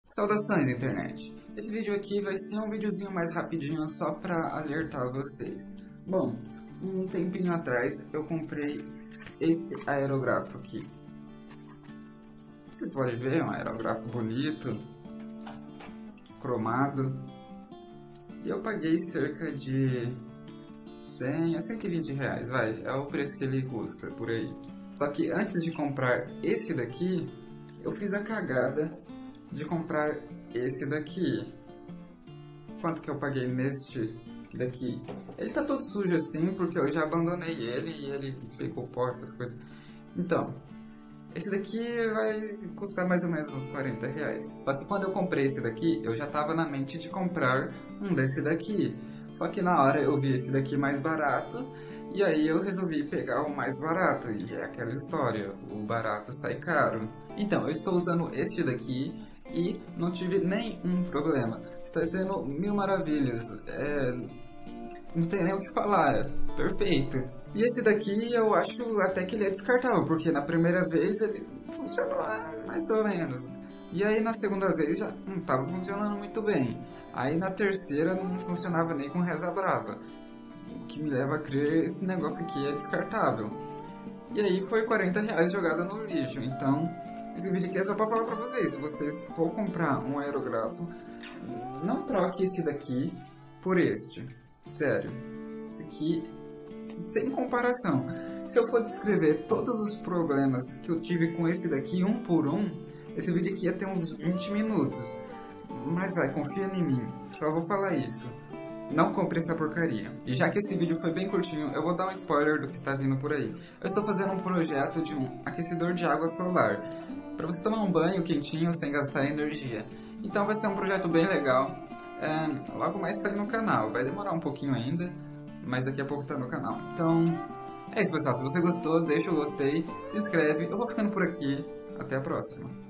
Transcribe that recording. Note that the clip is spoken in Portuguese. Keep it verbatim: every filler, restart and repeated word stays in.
Saudações, internet! Esse vídeo aqui vai ser um videozinho mais rapidinho só pra alertar vocês. Bom, um tempinho atrás eu comprei esse aerografo aqui. Vocês podem ver, é um aerografo bonito, cromado. E eu paguei cerca de cem a cento e vinte reais, vai, é o preço que ele custa, por aí. Só que antes de comprar esse daqui, eu fiz a cagada de comprar esse daqui. Quanto que eu paguei neste daqui? Ele tá todo sujo assim, porque eu já abandonei ele e ele ficou pó, essas coisas. Então, esse daqui vai custar mais ou menos uns quarenta reais. Só que quando eu comprei esse daqui, eu já tava na mente de comprar um desse daqui. Só que na hora eu vi esse daqui mais barato, e aí eu resolvi pegar o mais barato. E é aquela história, o barato sai caro. Então, eu estou usando este daqui e não tive nenhum problema. Está sendo mil maravilhas. É... Não tem nem o que falar, é perfeito. E esse daqui eu acho até que ele é descartável, porque na primeira vez ele funcionou mais ou menos. E aí na segunda vez já não estava funcionando muito bem. Aí na terceira não funcionava nem com reza brava. O que me leva a crer esse negócio aqui é descartável. E aí foi quarenta reais jogado no lixo. Então esse vídeo aqui é só pra falar pra vocês. Se vocês for comprar um aerografo, não troque esse daqui por este. Sério, esse aqui sem comparação. Se eu for descrever todos os problemas que eu tive com esse daqui um por um, esse vídeo aqui ia ter uns vinte minutos. Mas vai, confia em mim, só vou falar isso. Não compre essa porcaria. E já que esse vídeo foi bem curtinho, eu vou dar um spoiler do que está vindo por aí. Eu estou fazendo um projeto de um aquecedor de água solar, para você tomar um banho quentinho sem gastar energia. Então vai ser um projeto bem legal. É, logo mais está aí no canal. Vai demorar um pouquinho ainda, mas daqui a pouco está no canal. Então é isso, pessoal. Se você gostou, deixa o gostei, se inscreve. Eu vou ficando por aqui. Até a próxima.